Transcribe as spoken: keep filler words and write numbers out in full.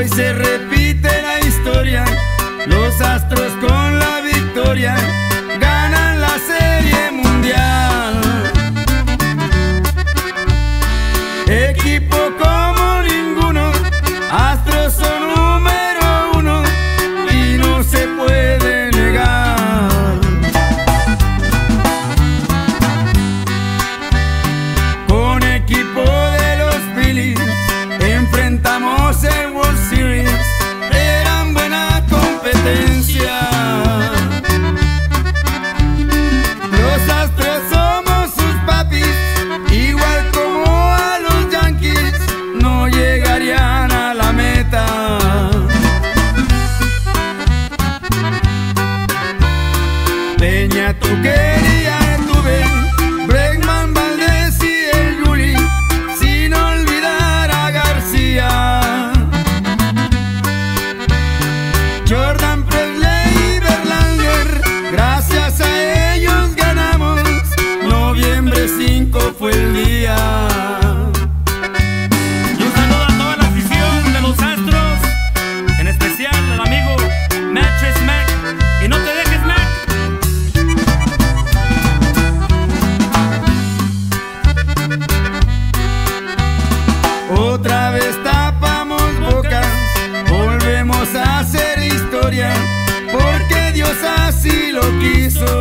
Hoy se repite la historia, los Astros con la victoria ganan la Serie Mundial. Equipo como ninguno, Astros son número uno y no se puede negar. Con equipo de los Phillies enfrentamos el World Series, eran buena competencia. Los Astros somos sus papis, igual como a los Yankees, no llegarían a la meta. Peña, tú querías tuve, Bregman, Valdés y el Juli, sin olvidar a García. Jordan, Presley y Verlander, gracias a ellos ganamos. Noviembre cinco fue el día. Y un saludo a toda la afición de los Astros, en especial al amigo Matches Mac. Y no te dejes, Mac. Otra vez tapamos bocas, volvemos a hacer historia, porque Dios así lo quiso.